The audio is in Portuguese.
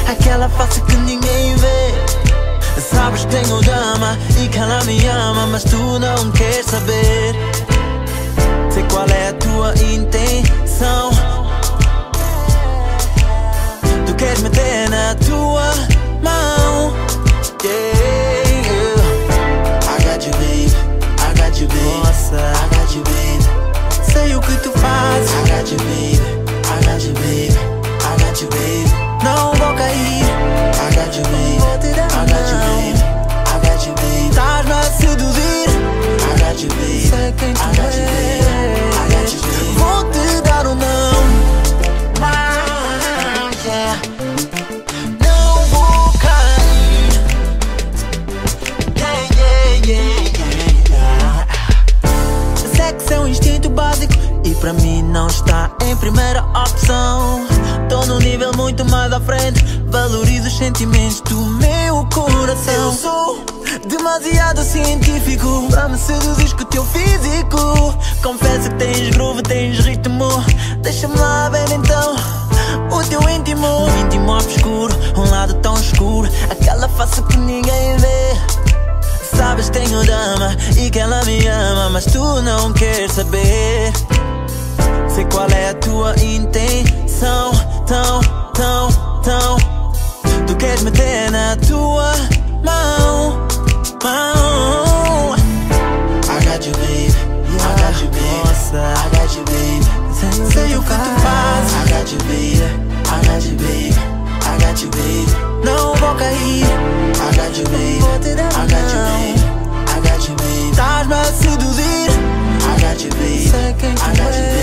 aquela face que ninguém vê. Sabes que tenho dama e que ela me ama, mas tu não queres saber. Sei qual é a tua intenção. Tu queres meter na tua mão. Yeah, yeah. I got you, babe. I got you, babe. Nossa, I got you, babe. Sei o que tu fazes. I got you, babe. I got you, babe. I got you, babe. Não vou cair. I got you, babe. I got you, babe. I got you, babe. Estás-me a seduzir. I got you, babe. Sei quem tu és. I got you, babe. Vou te dar um não. Yeah. Não vou cair. Yeah, yeah, yeah, yeah. Sexo é um instinto básico e pra mim não está em primeira opção. Tô num nível muito mais à frente. Valorizo os sentimentos do meu coração. Eu sou demasiado científico pra me seduzir com o teu físico. Confesso que tens groove, tens ritmo. Deixa-me lá ver então o teu íntimo. Um íntimo obscuro, um lado tão escuro, aquela face que ninguém vê. Sabes que tenho dama e que ela me ama, mas tu não queres saber. Sei qual é a tua intenção. Tu queres meter na tua mão. I got you, babe. I got you, babe. Nossa, I got you, babe. Sei o que tu fazes. I got you, babe. I got you, babe. I got you, babe. Não vou cair. I got you, babe. I got you, babe. I got you, babe. Estás-me a seduzir. I got you, babe. Sei quem tu és.